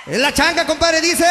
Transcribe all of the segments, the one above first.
La changa, compadre, dice.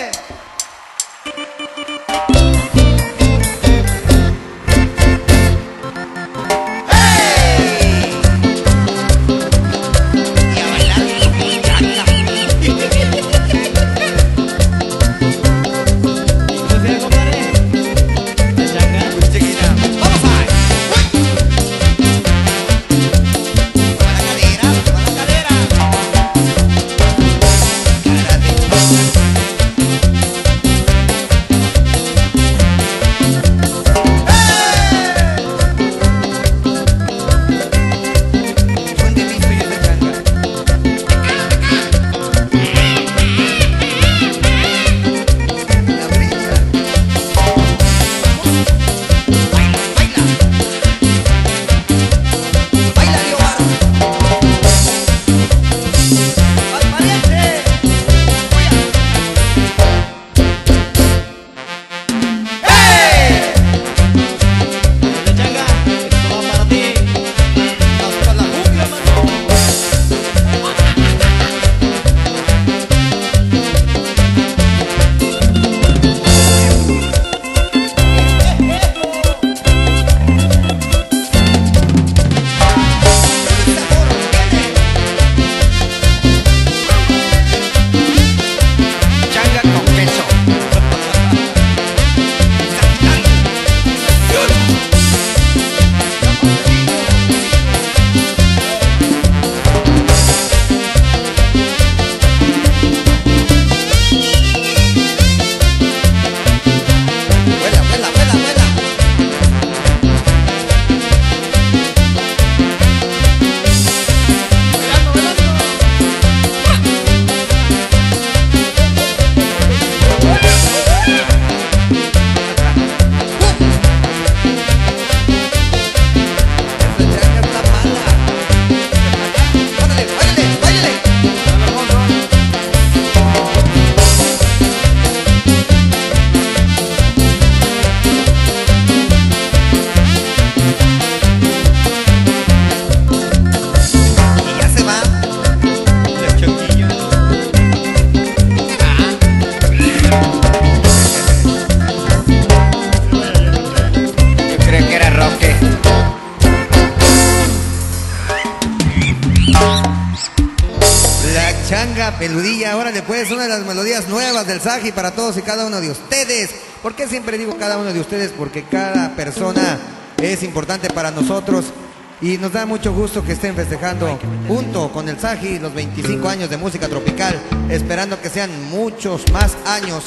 Changa peludilla, órale pues, una de las melodías nuevas del Saji para todos y cada uno de ustedes. ¿Por qué siempre digo cada uno de ustedes? Porque cada persona es importante para nosotros y nos da mucho gusto que estén festejando junto con el Saji los 25 años de música tropical, esperando que sean muchos más años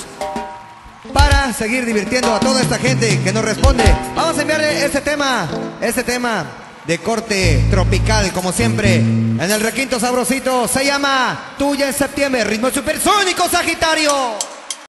para seguir divirtiendo a toda esta gente que nos responde. Vamos a enviarle este tema de corte tropical, como siempre, en el requinto sabrosito. Se llama Tuya en Septiembre, ritmo supersónico, Sagitario.